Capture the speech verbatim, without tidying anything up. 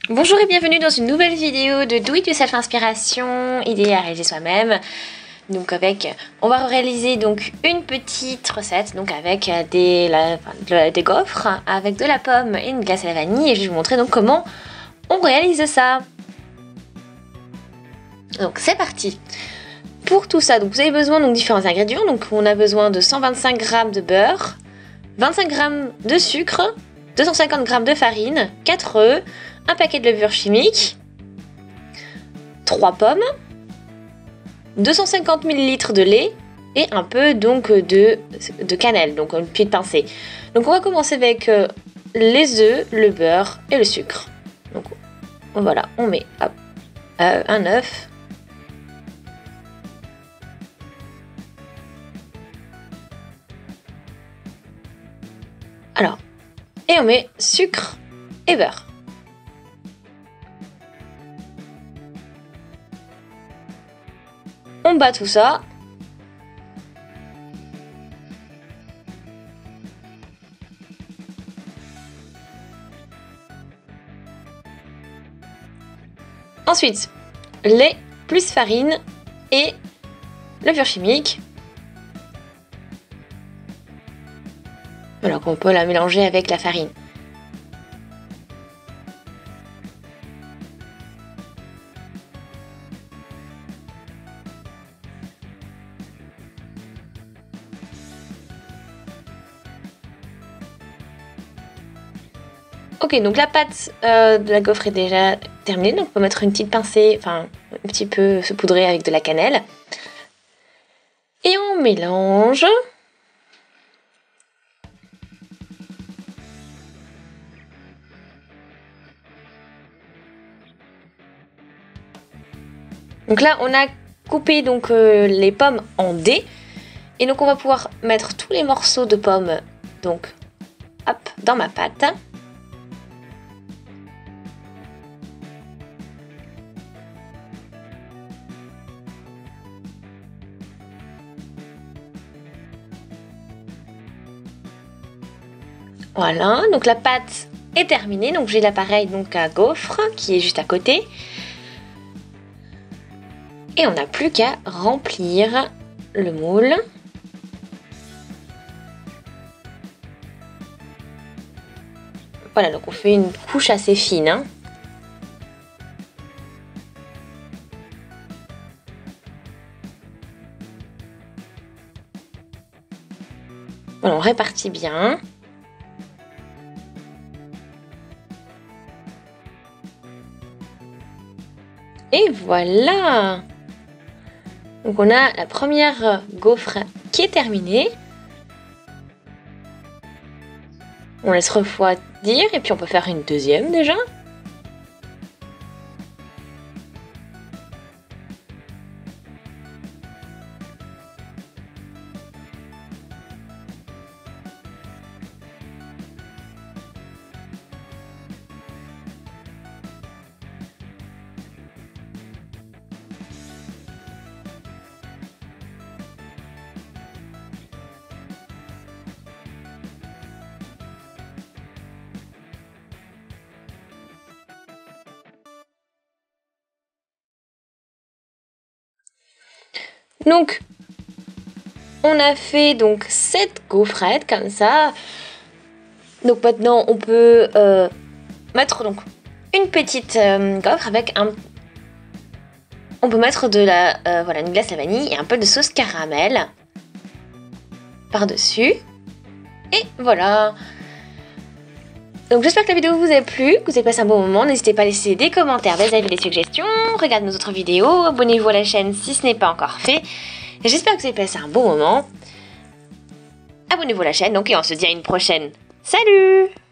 Bonjour et bienvenue dans une nouvelle vidéo de Do It Yourself Inspiration, idée à réaliser soi-même. Donc avec, on va réaliser donc une petite recette donc avec des, la, des gaufres avec de la pomme et une glace à la vanille et je vais vous montrer donc comment on réalise ça. Donc c'est parti. Pour tout ça, donc vous avez besoin donc différents ingrédients. Donc on a besoin de cent vingt-cinq grammes de beurre, vingt-cinq grammes de sucre, deux cent cinquante grammes de farine, quatre œufs, un paquet de levure chimique, trois pommes, deux cent cinquante millilitres de lait et un peu donc de, de cannelle, donc une petite pincée. Donc on va commencer avec euh, les œufs, le beurre et le sucre. Donc voilà, on met hop, euh, un œuf. Alors, et on met sucre et beurre. On bat tout ça. Ensuite, lait plus farine et levure chimique. Alors qu'on peut la mélanger avec la farine. Ok, donc la pâte euh, de la gaufre est déjà terminée, donc on peut mettre une petite pincée, enfin un petit peu saupoudrée avec de la cannelle. Et on mélange. Donc là, on a coupé donc euh, les pommes en dés, et donc on va pouvoir mettre tous les morceaux de pommes donc hop dans ma pâte. Voilà, donc la pâte est terminée, donc j'ai l'appareil donc à gaufre qui est juste à côté. Et on n'a plus qu'à remplir le moule. Voilà, donc on fait une couche assez fine. Hein. Voilà, on répartit bien. Et voilà! Donc on a la première gaufre qui est terminée. On laisse refroidir et puis on peut faire une deuxième déjà. Donc, on a fait donc sept gaufrettes comme ça. Donc maintenant, on peut euh, mettre donc une petite euh, gaufre avec un. On peut mettre de la euh, voilà une glace à la vanille et un peu de sauce caramel par dessus. Et voilà. Donc j'espère que la vidéo vous a plu, que vous avez passé un bon moment. N'hésitez pas à laisser des commentaires, des avis, des suggestions. Regardez nos autres vidéos, abonnez-vous à la chaîne si ce n'est pas encore fait. J'espère que vous avez passé un bon moment. Abonnez-vous à la chaîne donc et on se dit à une prochaine. Salut!